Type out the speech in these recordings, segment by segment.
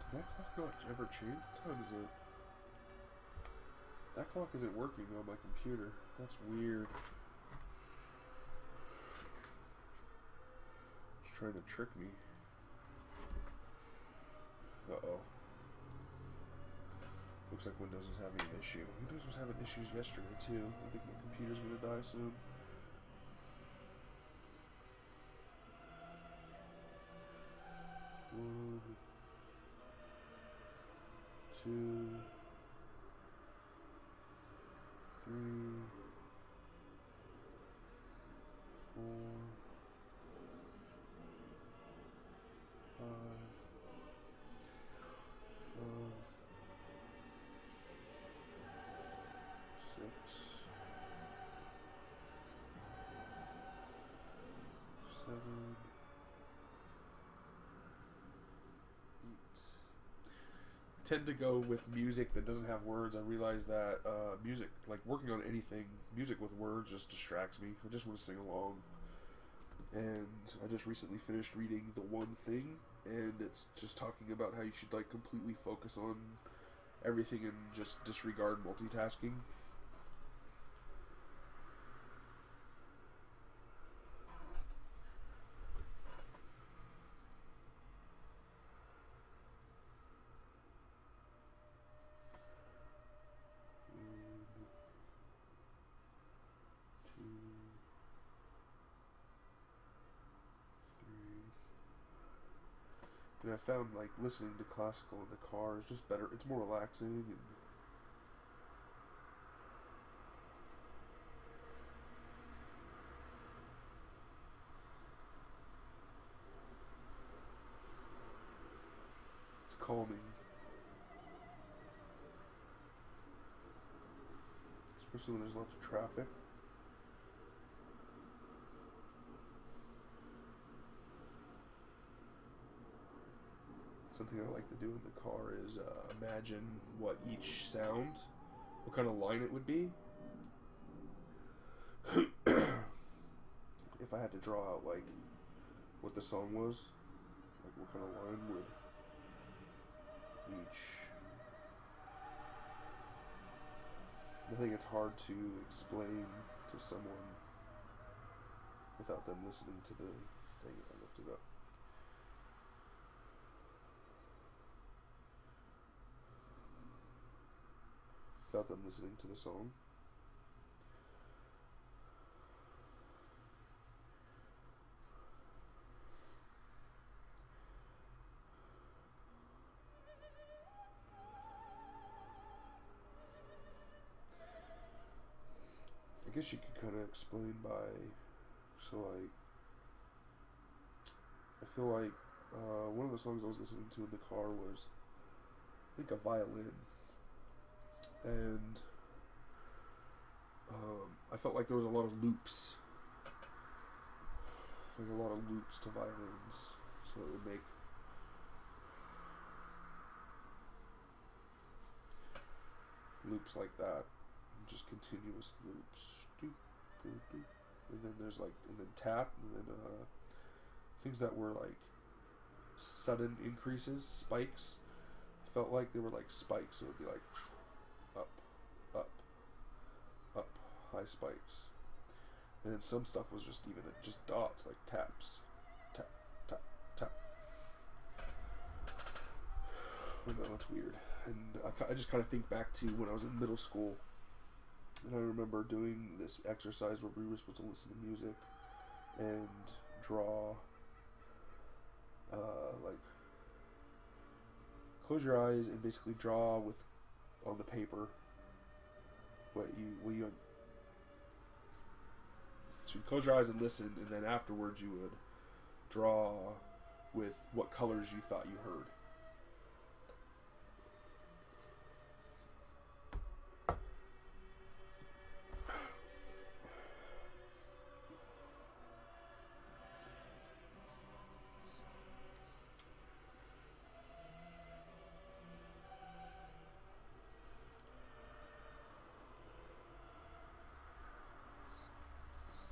Did that clock not ever change? What time is it? That clock isn't working on my computer. That's weird. It's trying to trick me. Uh-oh. Looks like Windows is having an issue. Windows was having issues yesterday, too. I think my computer's gonna die soon. One, two, three, four, five, six, 7, 8. I tend to go with music that doesn't have words. I realize that music, like working on anything, music with words just distracts me. I just want to sing along. And I just recently finished reading The One Thing, and it's just talking about how you should like completely focus on everything and just disregard multitasking. And I found like listening to classical in the car is just better. It's more relaxing and it's calming. Especially when there's lots of traffic. Something I like to do in the car is imagine what each sound, what kind of line it would be. If I had to draw out like what the song was, like what kind of line would each. I think it's hard to explain to someone without them listening to the thing I lifted up. Without them listening to the song. I guess you could kind of explain by, so like, I feel like one of the songs I was listening to in the car was, I think, a violin. And I felt like there was a lot of loops, like a lot of loops to violins, so it would make loops like that, just continuous loops, doop, doop, doop. And then there's like, and then tap, and then things that were like sudden increases, spikes. I felt like they were like spikes, so it would be like up, up, up, high spikes. And then some stuff was just even just dots, like taps, tap, tap, tap. I know, that's weird. And I just kind of think back to when I was in middle school, and I remember doing this exercise where we were supposed to listen to music and draw, like, close your eyes and basically draw with on the paper what you so you close your eyes and listen, and then afterwards you would draw with what colors you thought you heard.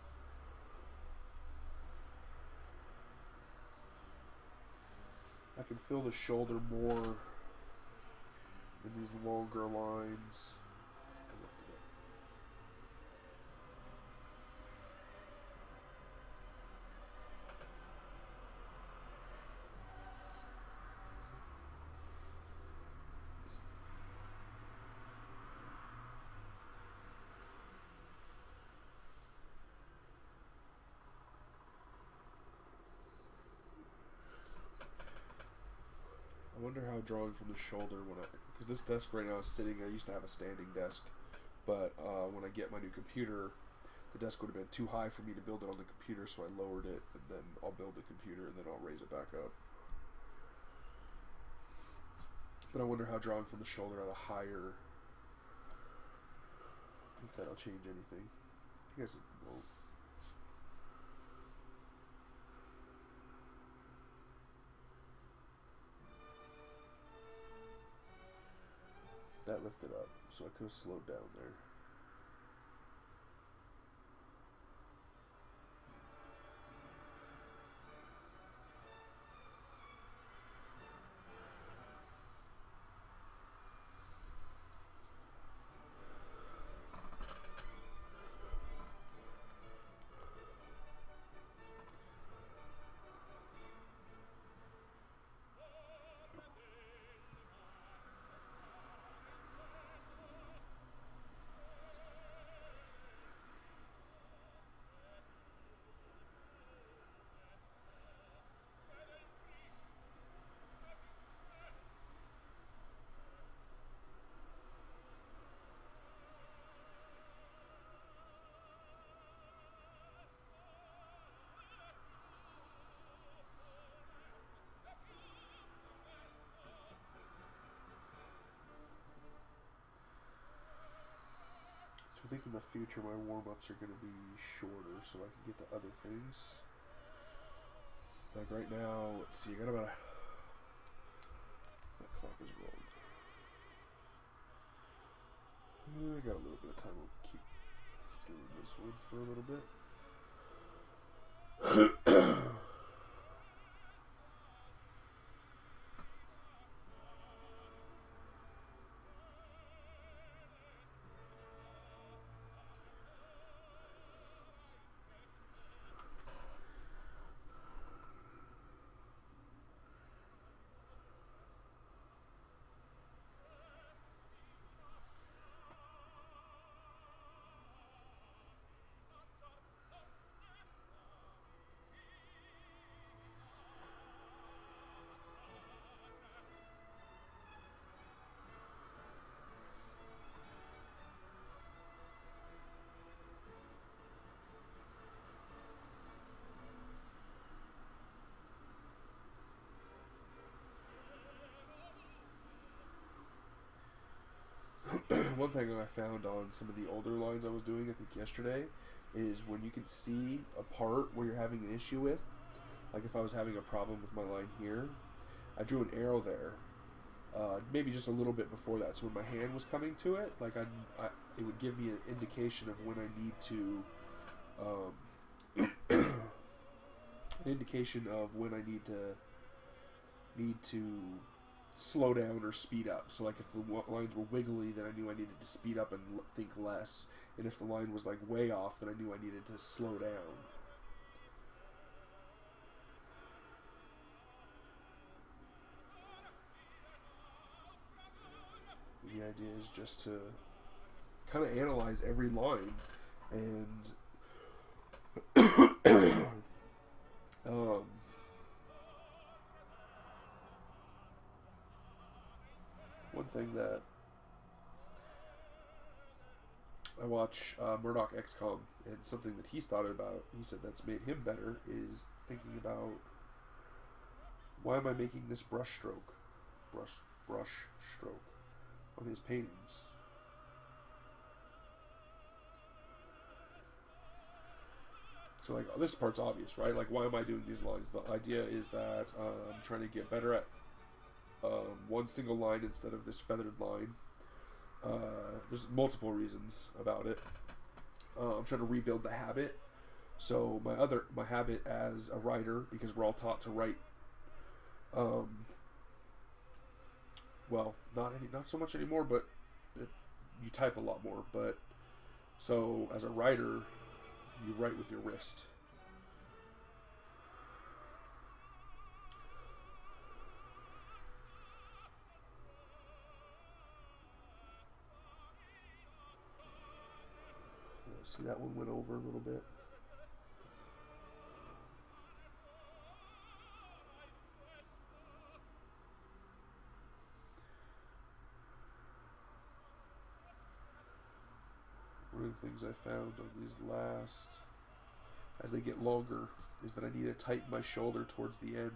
I can fill the shoulder more in these longer lines. I lift it up. I wonder how drawing from the shoulder because this desk right now is sitting. I used to have a standing desk, but when I get my new computer, the desk would have been too high for me to build it on the computer, so I lowered it, and then I'll build the computer, and then I'll raise it back up. But I wonder how drawing from the shoulder at a higher, if that'll change anything. I guess it won't. That lifted up, so I could have slowed down there. I think in the future my warm-ups are going to be shorter so I can get to other things. Like right now, let's see, I got about that clock is wrong. I got a little bit of time. We'll keep doing this one for a little bit. One thing I found on some of the older lines I was doing, I think yesterday, is when you can see a part where you're having an issue with, like if I was having a problem with my line here, I drew an arrow there, maybe just a little bit before that, so when my hand was coming to it, like it would give me an indication of when I need to, an indication of when I need to slow down or speed up. So like if the lines were wiggly, then I knew I needed to speed up and think less, and if the line was like way off, then I knew I needed to slow down. The idea is just to kind of analyze every line and one thing that I watch Murdoch XCOM, and something that he's thought about, he said that's made him better, is thinking about, why am I making this brush stroke on his paintings? So like this part's obvious, right? Like why am I doing these lines? The idea is that I'm trying to get better at one single line instead of this feathered line. There's multiple reasons about it. I'm trying to rebuild the habit. So my habit as a writer, because we're all taught to write well, not so much anymore, but it, you type a lot more. But so as a writer, you write with your wrist. See, that one went over a little bit. One of the things I found on these last, as they get longer, is that I need to tighten my shoulder towards the end.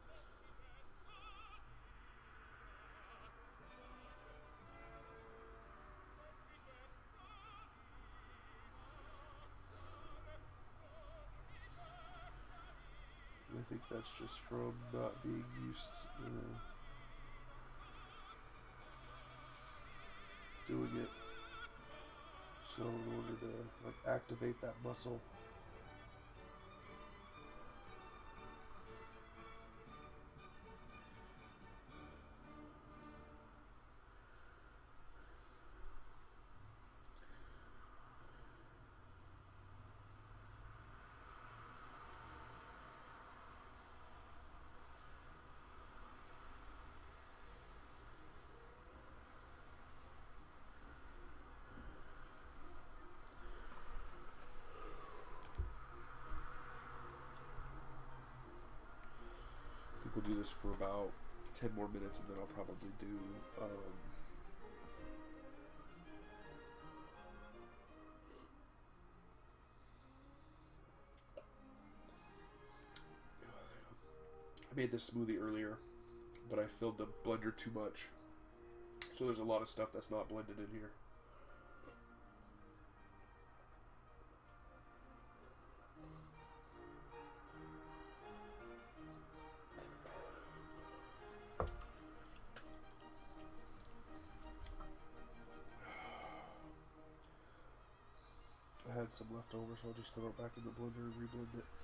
I think that's just from not being used doing it. So in order to like activate that muscle, I think we'll do this for about 10 more minutes, and then I'll probably do I made this smoothie earlier, but I filled the blender too much. So there's a lot of stuff that's not blended in here. I had some left over, so I'll just throw it back in the blender and reblend it.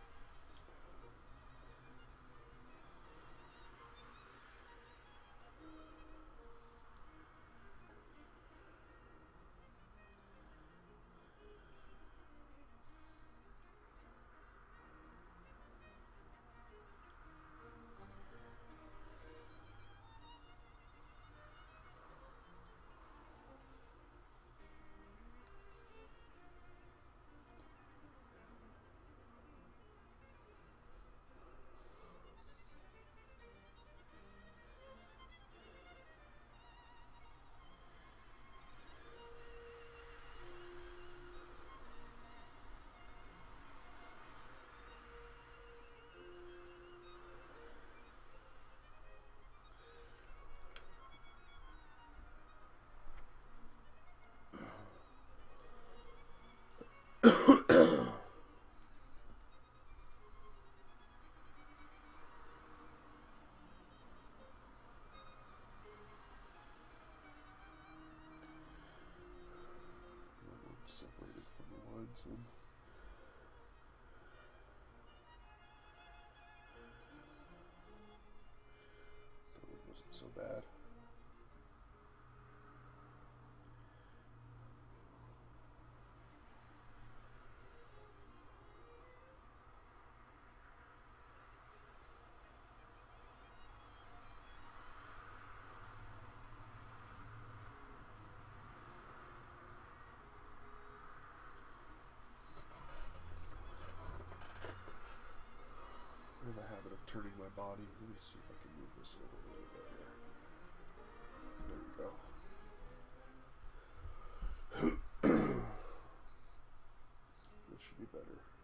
Separated from the line some. That one wasn't so bad. I have a habit of turning my body. Let me see if I can move this over a little bit here. There we go. That should be better.